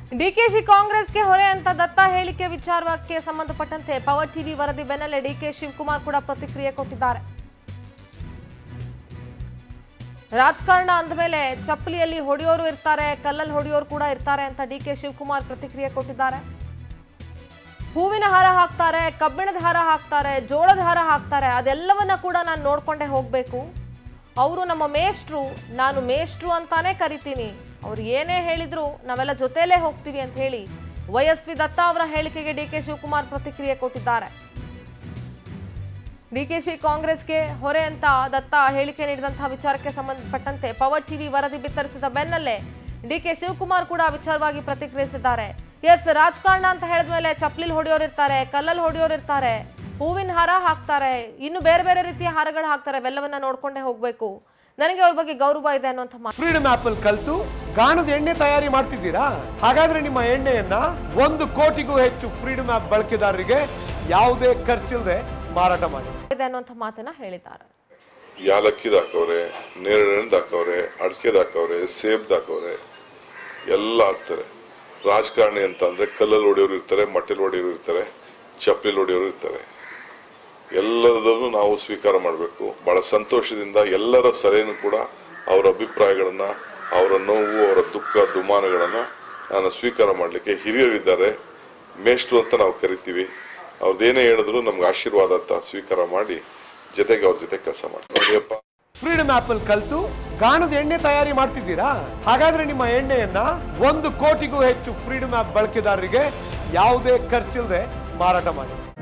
ಡಿಕೆಶಿ ಕಾಂಗ್ರೆಸ್ಗೆ ಹೊರೆ ಅಂತ ದತ್ತ ಹೇಳಿಕೆ ವಿಚಾರಕ್ಕೆ ಸಂಬಂಧಪಟ್ಟಂತೆ ಪವರ್ ಟಿವಿ ವರದಿ ಬೆನ್ನಲ್ಲೇ ಡಿಕೆ ಶಿವಕುಮಾರ್ ಕೂಡ ಪ್ರತಿಕ್ರಿಯೆ ಕೊಟ್ಟಿದ್ದಾರೆ. ರಾಜಕಾರಣ ಅಂದಮೇಲೆ ಚಪ್ಪಲಿಯಲ್ಲಿ ಹೊಡೆಯೋರು ಇರ್ತಾರೆ, ಕಲ್ಲಲ್ಲಿ ಹೊಡೆಯೋರು ಕೂಡ ಇರ್ತಾರೆ ಅಂತ ಡಿಕೆ ಶಿವಕುಮಾರ್ ಪ್ರತಿಕ್ರಿಯೆ ಕೊಟ್ಟಿದ್ದಾರೆ. ಹೂವಿನ ಹಾರ ಹಾಕ್ತಾರೆ, ಕಬ್ಬಿಣದ ಹಾರ ಹಾಕ್ತಾರೆ, ಜೋಳದ ಹಾರ ಹಾಕ್ತಾರೆ, ಅದೆಲ್ಲವನ್ನ ಕೂಡ ನಾನು ನೋಡ್ಕೊಂಡೇ ಹೋಗ್ಬೇಕು. ಅವರು ನಮ್ಮ ಮೇಷ್ಟ್ರು, ನಾನು ಮೇಷ್ಟ್ರು ಅಂತಾನೆ ಕರಿತೀನಿ. ಅವ್ರು ಏನೇ ಹೇಳಿದ್ರು ನಾವೆಲ್ಲ ಜೊತೆಲೇ ಹೋಗ್ತೀವಿ ಅಂತ ಹೇಳಿ ವೈಎಸ್ವಿ ದತ್ತ ಅವರ ಹೇಳಿಕೆಗೆ ಡಿಕೆ ಶಿವಕುಮಾರ್ ಪ್ರತಿಕ್ರಿಯೆ ಕೊಟ್ಟಿದ್ದಾರೆ. ಡಿಕೆಶಿ ಕಾಂಗ್ರೆಸ್ಗೆ ಹೊರೆ ಅಂತ ದತ್ತ ಹೇಳಿಕೆ ನೀಡಿದಂತಹ ವಿಚಾರಕ್ಕೆ ಸಂಬಂಧಪಟ್ಟಂತೆ ಪವರ್ ಟಿವಿ ವರದಿ ಬಿತ್ತರಿಸಿದ ಬೆನ್ನಲ್ಲೇ ಡಿಕೆ ಶಿವಕುಮಾರ್ ಕೂಡ ವಿಚಾರವಾಗಿ ಪ್ರತಿಕ್ರಿಯಿಸಿದ್ದಾರೆ. ಎಸ್, ರಾಜಕಾರಣ ಅಂತ ಹೇಳಿದ್ಮೇಲೆ ಚಪ್ಪಲಿಲ್ ಹೊಡೆಯೋರು ಇರ್ತಾರೆ, ಕಲ್ಲಲ್ಲಿ ಹೊಡೆಯೋರು ಇರ್ತಾರೆ, ಹೂವಿನ ಹಾರ ಹಾಕ್ತಾರೆ, ಇನ್ನು ಬೇರೆ ಬೇರೆ ರೀತಿಯ ಹಾರಗಳು ಹಾಕ್ತಾರೆ, ಅವೆಲ್ಲವನ್ನ ನೋಡ್ಕೊಂಡೇ ಹೋಗ್ಬೇಕು. ನನಗೆ ಅವ್ರ ಬಗ್ಗೆ ಗೌರವ ಇದೆ ಅನ್ನುವಂಥ ಮಾತು. ಫ್ರೀಡಮ್ ಆಪ್ ಅಲ್ಲಿ ಕಲ್ತು ಗಾಣದ ಎಣ್ಣೆ ತಯಾರಿ ಮಾಡ್ತಿದ್ದೀರಾ? ಹಾಗಾದ್ರೆ ನಿಮ್ಮ ಎಣ್ಣೆಯನ್ನ 1 ಕೋಟಿಗೂ ಹೆಚ್ಚು ಫ್ರೀಡಮ್ ಆಪ್ ಬಳಕೆದಾರರಿಗೆ ಯಾವುದೇ ಖರ್ಚಿಲ್ಲದೆ ಮಾರಾಟ ಮಾಡಿ ಅನ್ನುವಂಥ ಮಾತನ್ನ ಹೇಳಿದ್ದಾರೆ. ಯಾಲಕ್ಕಿದ ಹಾಕವ್ರೆ, ನೇರಳೆಣ್ಣದ ಹಾಕವ್ರೆ, ಅಡಕೆದ ಹಾಕವ್ರೆ, ಸೇಬ್ದ ಹಾಕವ್ರೆ, ಎಲ್ಲ ಹಾಕ್ತಾರೆ. ರಾಜಕಾರಣಿ ಅಂತ ಅಂದ್ರೆ ಕಲ್ಲಲ್ಲಿ ಹೊಡೆಯೋರು ಇರ್ತಾರೆ, ಮಟ್ಟೆಲ್ ಹೊಡೆಯೋರು ಇರ್ತಾರೆ, ಚಪ್ಪಲಿ ಹೊಡೆಯೋರು ಇರ್ತಾರೆ. ಎಲ್ಲರದನ್ನು ನಾವು ಸ್ವೀಕಾರ ಮಾಡಬೇಕು. ಬಹಳ ಸಂತೋಷದಿಂದ ಎಲ್ಲರ ಸಲಹೆನೂ ಕೂಡ ಅವರ ಅಭಿಪ್ರಾಯಗಳನ್ನ, ಅವರ ನೋವು, ಅವರ ದುಃಖ ದುಮಾನಗಳನ್ನ ನಾನು ಸ್ವೀಕಾರ ಮಾಡಲಿಕ್ಕೆ ಹಿರಿಯರಿದ್ದಾರೆ, ಮೇಷ್ಟ್ರು ಅಂತ ನಾವು ಕರಿತೀವಿ. ಅವ್ರದ್ದೇನೇ ಹೇಳಿದ್ರು ನಮ್ಗೆ ಆಶೀರ್ವಾದ ಅಂತ ಸ್ವೀಕಾರ ಮಾಡಿ ಜೊತೆಗೆ ಅವ್ರ ಜೊತೆ ಕೆಲಸ ಮಾಡ್ತೀವಿ. ಫ್ರೀಡಮ್ ಆಪ್ ಅಲ್ಲಿ ಕಲ್ತು ಗಾಣದ ಎಣ್ಣೆ ತಯಾರಿ ಮಾಡ್ತಿದ್ದೀರಾ? ಹಾಗಾದ್ರೆ ನಿಮ್ಮ ಎಣ್ಣೆಯನ್ನ 1 ಕೋಟಿಗೂ ಹೆಚ್ಚು ಫ್ರೀಡಮ್ ಆಪ್ ಬಳಕೆದಾರರಿಗೆ ಯಾವುದೇ ಖರ್ಚಿಲ್ಲದೆ ಮಾರಾಟ ಮಾಡಿ.